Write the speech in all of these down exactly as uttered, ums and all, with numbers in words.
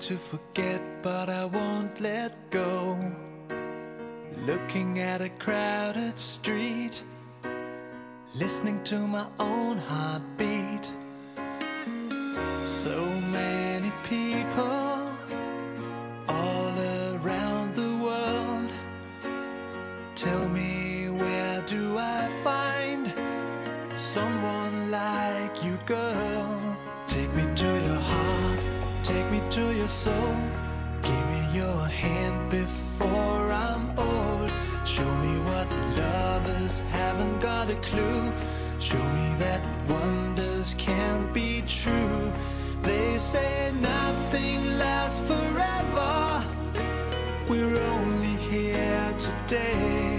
to forget, but I won't let go. Looking at a crowded street, listening to my own heartbeat. So many people all around the world. Tell me, where do I find someone like you, girl? Take me to your heart, take me to your soul. Give me your hand before I'm old. Show me what lovers haven't got a clue. Show me that wonders can't be true. They say nothing lasts forever. We're only here today.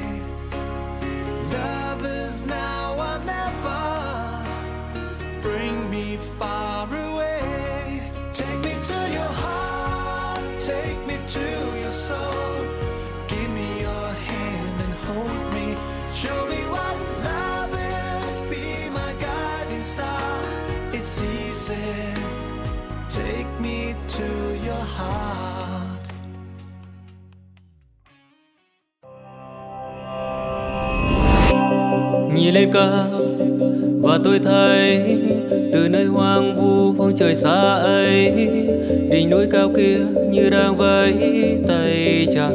Love is now or never. Bring me far away. Take me to your heart, take me to your soul. Give me your hand and hold me. Show me what love is, be my guiding star. It's easy. Take me to your heart. Nhìn lên cao và tôi thấy từ nơi hoang vu phương trời xa ấy, đỉnh núi cao kia như đang vẫy tay chào.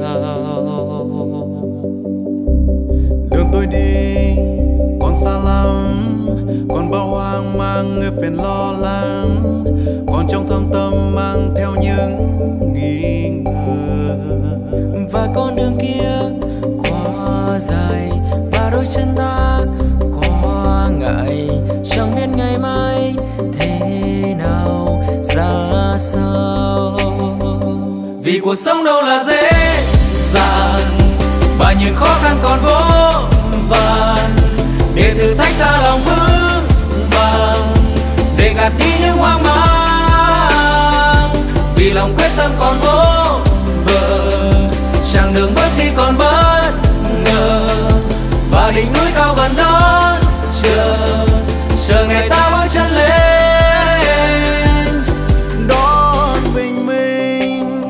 Đường tôi đi còn xa lắm, còn bao hoang mang người phiền lo lắng, còn trong thâm tâm mang theo những nghi ngờ. Và con đường kia quá dài và đôi chân ta quá ngại, chẳng biết ngày mai thế nào ra sao. Vì cuộc sống đâu là dễ dàng và những khó khăn còn vô vàn, để thử thách ta lòng vững vàng, để gạt đi những hoang mang. Vì lòng quyết tâm còn vô bờ, chặng đường bước đi còn bất ngờ, và đỉnh núi cao vẫn đón chờ, chờ ngày ta bước chân lên đón bình minh.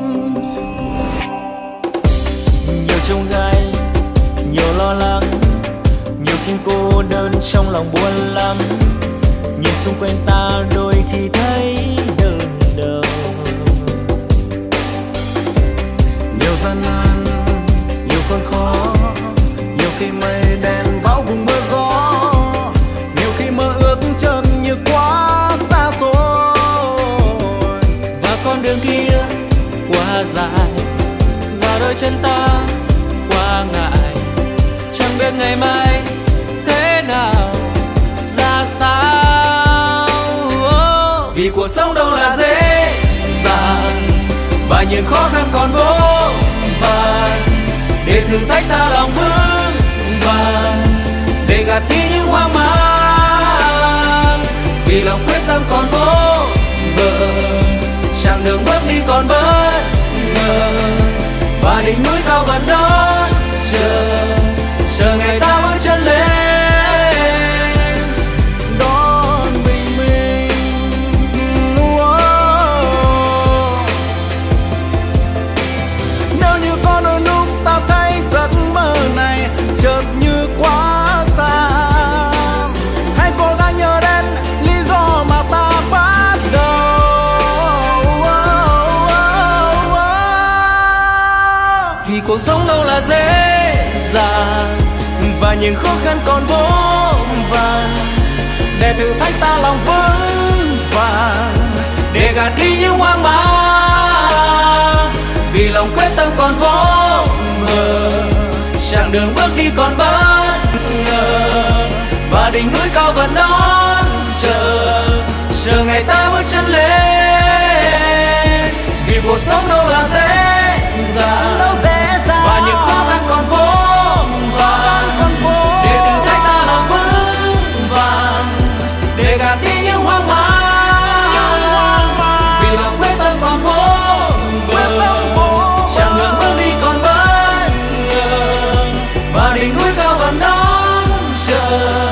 Nhiều chông gai, nhiều lo lắng, nhiều khi cô đơn trong lòng buồn lắm. Nhìn xung quanh ta đôi khi thấy đơn đau. Nhiều gian nan, nhiều con khó, nhiều khi mây đen bão bùng mưa gió, nhiều khi mơ ước chân như quá xa xôi. Và con đường kia quá dài và đôi chân ta quá ngại, chẳng biết ngày mai thế nào ra sao. Vì cuộc sống đâu là dễ dàng và những khó khăn còn vô vàn, để thử thách ta lòng vững vàng, để gạt đi những hoang mang. Vì lòng quyết tâm còn vô bờ, chặng đường bước đi còn bất ngờ, và đỉnh núi cao vẫn đón chờ, chờ ngày ta bước chân lên đón bình minh. Nếu như có đôi lúc ta thấy giấc mơ này chợt như quá xa, hãy cố gắng nhớ đến lý do mà ta bắt đầu. Vì cuộc sống đâu là dễ dàng và những khó khăn còn vô vàn, Để thử thách ta lòng vững vàng, để gạt đi những hoang mang. Vì lòng quyết tâm còn vô bờ, chặng đường bước đi còn bất ngờ, và đỉnh núi cao vẫn đón chờ, chờ ngày ta bước chân lên. Vì cuộc sống đâu là dễ dàng, đâu dễ dàng và những khó khăn còn vô vàn, để thử thách ta lòng vững vàng, để gạt đi những hoang mang. Vì lòng quyết tâm còn vô bờ, chặng đường bước đi còn bất ngờ, và đỉnh núi cao vẫn đón chờ,